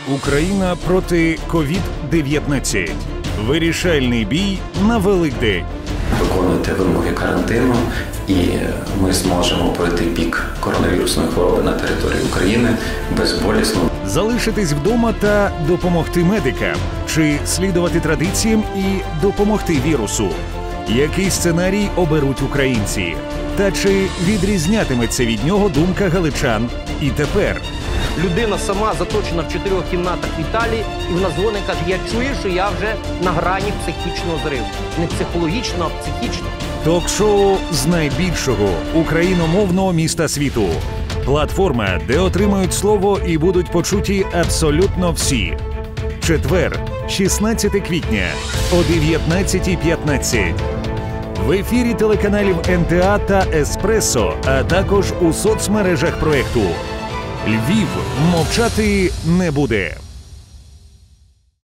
Україна проти COVID-19. Вирішальний бій на Великдень. Виконуйте вимоги карантину, і ми зможемо пройти пік коронавірусної хвороби на території України безболісно. Залишитись вдома та допомогти медикам? Чи слідувати традиціям і допомогти вірусу? Який сценарій оберуть українці? Та чи відрізнятиметься від нього думка галичан і тепер? Людина сама заточена в 4 кімнатах в Італії, і вона дзвонить і каже, я чую, що я вже на грані психічного зриву. Не психологічно, а психічно. Ток-шоу з найбільшого україномовного міста світу. Платформа, де отримають слово і будуть почуті абсолютно всі. Четвер, 16 квітня, о 19:15. В ефірі телеканалів НТА та Еспресо, а також у соцмережах проекту. Львів мовчати не буде.